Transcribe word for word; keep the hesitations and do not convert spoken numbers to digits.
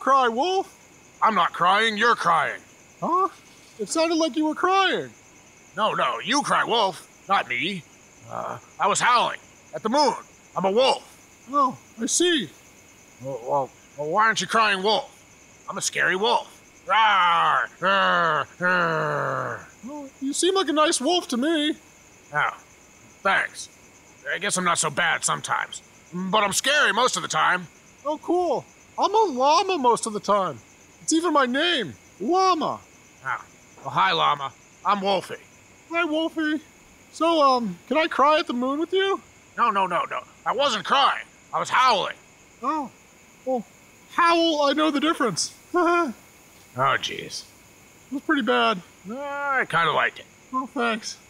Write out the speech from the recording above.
cry, Wolf. I'm not crying, you're crying. Huh? It sounded like you were crying. No, no, you cry wolf, not me. Uh, I was howling at the moon. I'm a wolf. Oh, I see. Well, well, well why aren't you crying wolf? I'm a scary wolf. Rawr, rawr, rawr. Well, you seem like a nice wolf to me. Oh, thanks. I guess I'm not so bad sometimes. But I'm scary most of the time. Oh, cool. I'm a llama most of the time. It's even my name, Llama. Oh, well, hi, Llama. I'm Wolfie. Hi, Wolfie. So, um, can I cry at the moon with you? No, no, no, no. I wasn't crying. I was howling. Oh. Well, howl, I know the difference. Oh, jeez. It was pretty bad. Uh, I kind of liked it. Oh, thanks.